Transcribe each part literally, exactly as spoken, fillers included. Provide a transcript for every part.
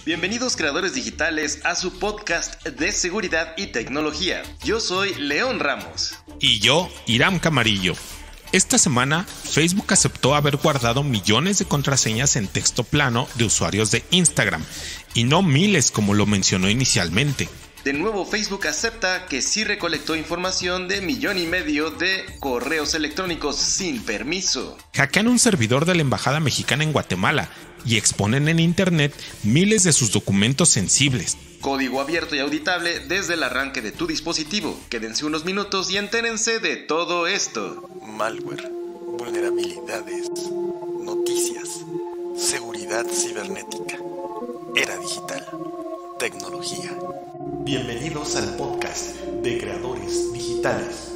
Bienvenidos creadores digitales a su podcast de seguridad y tecnología. Yo soy León Ramos. Y yo, Iram Camarillo. Esta semana, Facebook aceptó haber guardado millones de contraseñas en texto plano de usuarios de Instagram, y no miles como lo mencionó inicialmente. De nuevo, Facebook acepta que sí recolectó información de millón y medio de correos electrónicos sin permiso. Hackean un servidor de la Embajada Mexicana en Guatemala y exponen en Internet miles de sus documentos sensibles. Código abierto y auditable desde el arranque de tu dispositivo. Quédense unos minutos y entérense de todo esto. Malware, vulnerabilidades, noticias, seguridad cibernética, era digital, tecnología. Bienvenidos al podcast de creadores digitales.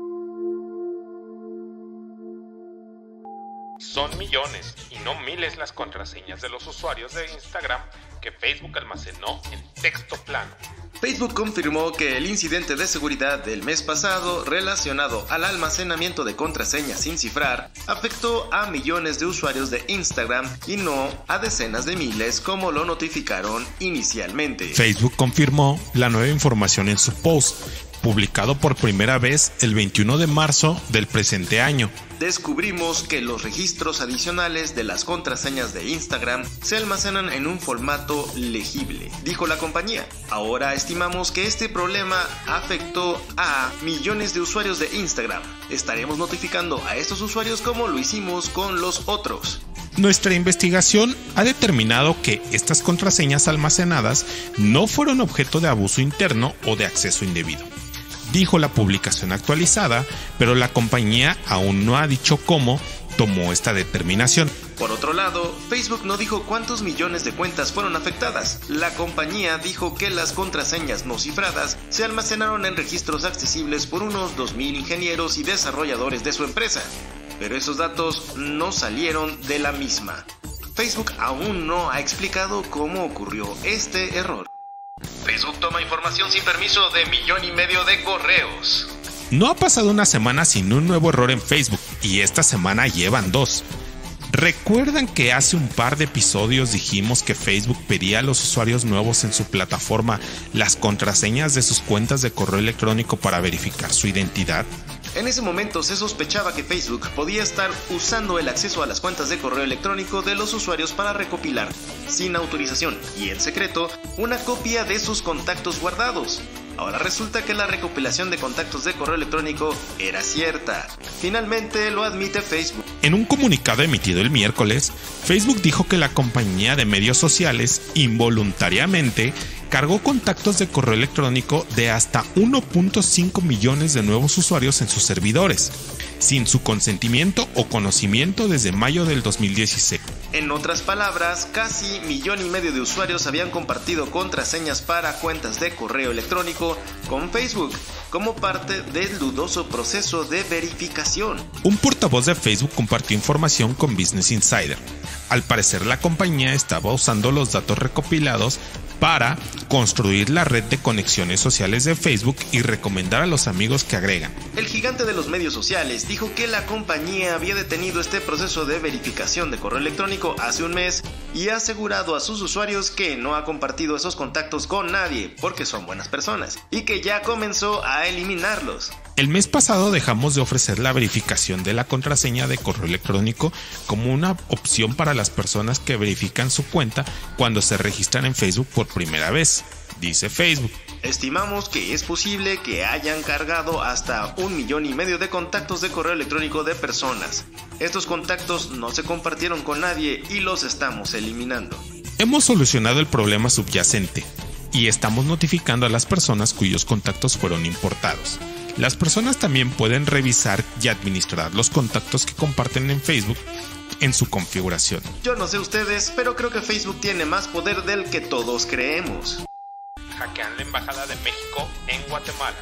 Son millones y no miles las contraseñas de los usuarios de Instagram que Facebook almacenó en texto plano. Facebook confirmó que el incidente de seguridad del mes pasado relacionado al almacenamiento de contraseñas sin cifrar afectó a millones de usuarios de Instagram y no a decenas de miles como lo notificaron inicialmente. Facebook confirmó la nueva información en su post, publicado por primera vez el veintiuno de marzo del presente año. Descubrimos que los registros adicionales de las contraseñas de Instagram se almacenan en un formato legible, dijo la compañía. Ahora estimamos que este problema afectó a millones de usuarios de Instagram. Estaremos notificando a estos usuarios como lo hicimos con los otros. Nuestra investigación ha determinado que estas contraseñas almacenadas no fueron objeto de abuso interno o de acceso indebido, dijo la publicación actualizada, pero la compañía aún no ha dicho cómo tomó esta determinación. Por otro lado, Facebook no dijo cuántos millones de cuentas fueron afectadas. La compañía dijo que las contraseñas no cifradas se almacenaron en registros accesibles por unos dos mil ingenieros y desarrolladores de su empresa, pero esos datos no salieron de la misma. Facebook aún no ha explicado cómo ocurrió este error. Facebook toma información sin permiso de millón y medio de correos. No ha pasado una semana sin un nuevo error en Facebook, y esta semana llevan dos. ¿Recuerdan que hace un par de episodios dijimos que Facebook pedía a los usuarios nuevos en su plataforma las contraseñas de sus cuentas de correo electrónico para verificar su identidad? En ese momento se sospechaba que Facebook podía estar usando el acceso a las cuentas de correo electrónico de los usuarios para recopilar, sin autorización y en secreto, una copia de sus contactos guardados. Ahora resulta que la recopilación de contactos de correo electrónico era cierta. Finalmente lo admite Facebook. En un comunicado emitido el miércoles, Facebook dijo que la compañía de medios sociales involuntariamente cargó contactos de correo electrónico de hasta uno punto cinco millones de nuevos usuarios en sus servidores, sin su consentimiento o conocimiento desde mayo del dos mil dieciséis. En otras palabras, casi millón y medio de usuarios habían compartido contraseñas para cuentas de correo electrónico con Facebook como parte del dudoso proceso de verificación. Un portavoz de Facebook compartió información con Business Insider. Al parecer, la compañía estaba usando los datos recopilados para construir la red de conexiones sociales de Facebook y recomendar a los amigos que agregan. El gigante de los medios sociales dijo que la compañía había detenido este proceso de verificación de correo electrónico hace un mes y ha asegurado a sus usuarios que no ha compartido esos contactos con nadie porque son buenas personas y que ya comenzó a eliminarlos. El mes pasado dejamos de ofrecer la verificación de la contraseña de correo electrónico como una opción para las personas que verifican su cuenta cuando se registran en Facebook por primera vez, dice Facebook. Estimamos que es posible que hayan cargado hasta un millón y medio de contactos de correo electrónico de personas. Estos contactos no se compartieron con nadie y los estamos eliminando. Hemos solucionado el problema subyacente y estamos notificando a las personas cuyos contactos fueron importados. Las personas también pueden revisar y administrar los contactos que comparten en Facebook en su configuración. Yo no sé ustedes, pero creo que Facebook tiene más poder del que todos creemos. Hackean la Embajada de México en Guatemala.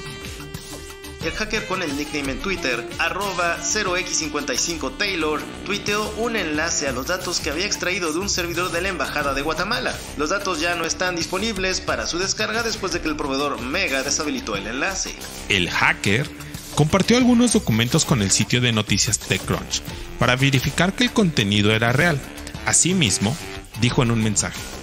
El hacker con el nickname en Twitter, arroba cero equis cincuenta y cinco Taylor, tuiteó un enlace a los datos que había extraído de un servidor de la Embajada de Guatemala. Los datos ya no están disponibles para su descarga después de que el proveedor Mega deshabilitó el enlace. El hacker compartió algunos documentos con el sitio de noticias TechCrunch para verificar que el contenido era real. Asimismo, dijo en un mensaje: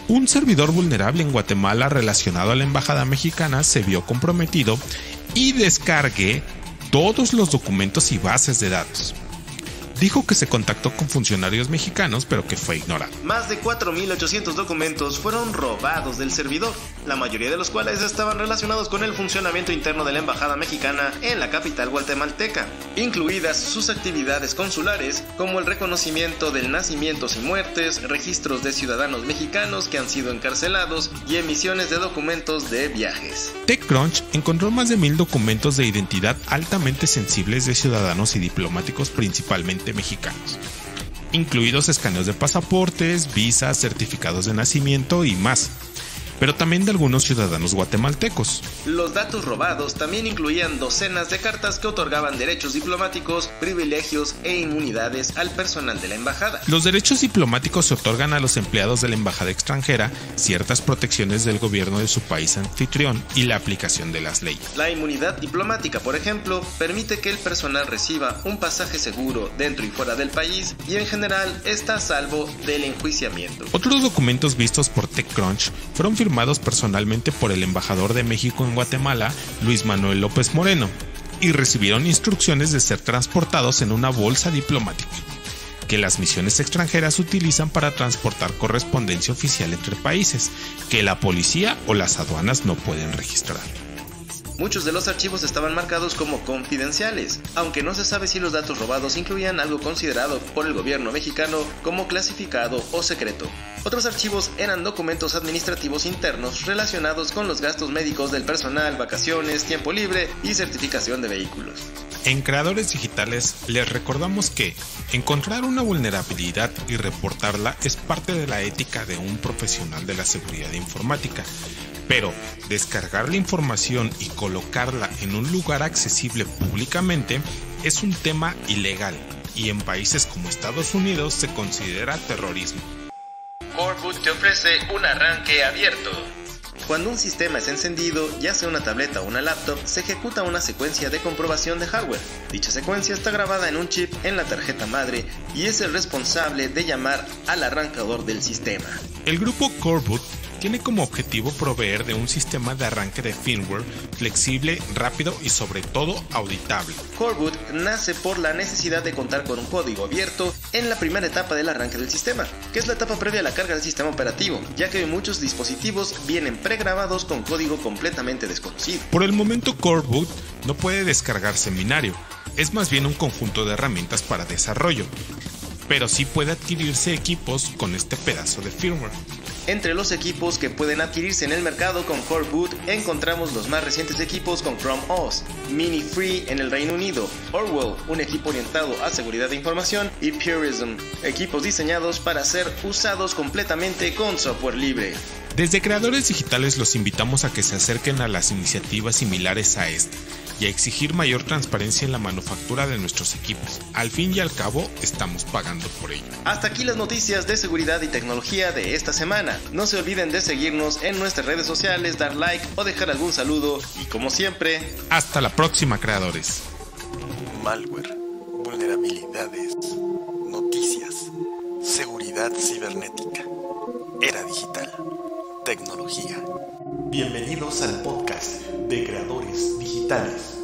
Un servidor vulnerable en Guatemala relacionado a la embajada mexicana se vio comprometido y descargué todos los documentos y bases de datos. Dijo que se contactó con funcionarios mexicanos, pero que fue ignorado. Más de cuatro mil ochocientos documentos fueron robados del servidor, la mayoría de los cuales estaban relacionados con el funcionamiento interno de la embajada mexicana en la capital guatemalteca, incluidas sus actividades consulares, como el reconocimiento de nacimientos y muertes, registros de ciudadanos mexicanos que han sido encarcelados y emisiones de documentos de viajes. TechCrunch encontró más de mil documentos de identidad altamente sensibles de ciudadanos y diplomáticos principalmente mexicanos, incluidos escaneos de pasaportes, visas, certificados de nacimiento y más, pero también de algunos ciudadanos guatemaltecos. Los datos robados también incluían docenas de cartas que otorgaban derechos diplomáticos, privilegios e inmunidades al personal de la embajada. Los derechos diplomáticos se otorgan a los empleados de la embajada extranjera, ciertas protecciones del gobierno de su país anfitrión y la aplicación de las leyes. La inmunidad diplomática, por ejemplo, permite que el personal reciba un pasaje seguro dentro y fuera del país y en general está a salvo del enjuiciamiento. Otros documentos vistos por TechCrunch fueron firmados firmados personalmente por el embajador de México en Guatemala, Luis Manuel López Moreno, y recibieron instrucciones de ser transportados en una bolsa diplomática, que las misiones extranjeras utilizan para transportar correspondencia oficial entre países, que la policía o las aduanas no pueden registrar. Muchos de los archivos estaban marcados como confidenciales, aunque no se sabe si los datos robados incluían algo considerado por el gobierno mexicano como clasificado o secreto. Otros archivos eran documentos administrativos internos relacionados con los gastos médicos del personal, vacaciones, tiempo libre y certificación de vehículos. En Creadores Digitales les recordamos que encontrar una vulnerabilidad y reportarla es parte de la ética de un profesional de la seguridad informática. Pero descargar la información y colocarla en un lugar accesible públicamente es un tema ilegal y en países como Estados Unidos se considera terrorismo. Coreboot te ofrece un arranque abierto. Cuando un sistema es encendido, ya sea una tableta o una laptop, se ejecuta una secuencia de comprobación de hardware. Dicha secuencia está grabada en un chip en la tarjeta madre y es el responsable de llamar al arrancador del sistema. El grupo Coreboot tiene como objetivo proveer de un sistema de arranque de firmware flexible, rápido y sobre todo auditable. Coreboot nace por la necesidad de contar con un código abierto en la primera etapa del arranque del sistema, que es la etapa previa a la carga del sistema operativo, ya que muchos dispositivos vienen pregrabados con código completamente desconocido. Por el momento Coreboot no puede descargarse en binario, es más bien un conjunto de herramientas para desarrollo, pero sí puede adquirirse equipos con este pedazo de firmware. Entre los equipos que pueden adquirirse en el mercado con Coreboot encontramos los más recientes equipos con Chrome O S, Mini Free en el Reino Unido, Orwell, un equipo orientado a seguridad de información, y Purism, equipos diseñados para ser usados completamente con software libre. Desde Creadores Digitales los invitamos a que se acerquen a las iniciativas similares a esta y a exigir mayor transparencia en la manufactura de nuestros equipos. Al fin y al cabo, estamos pagando por ello. Hasta aquí las noticias de seguridad y tecnología de esta semana. No se olviden de seguirnos en nuestras redes sociales, dar like o dejar algún saludo. Y como siempre, hasta la próxima, creadores. Malware, vulnerabilidades, noticias, seguridad cibernética, era digital, tecnología. Bienvenidos al podcast de Creadores Digitales.